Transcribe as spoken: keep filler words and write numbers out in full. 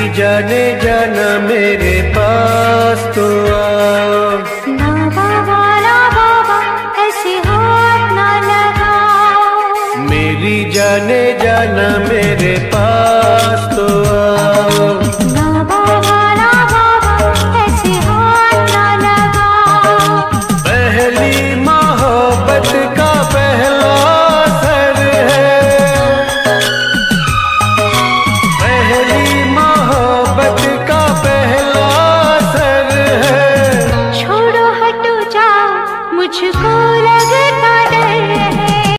जाने जाना मेरे पास तो आओ। ना बाबा ना बाबा ऐसे हाथ ना लगाओ। मेरी जाने जाना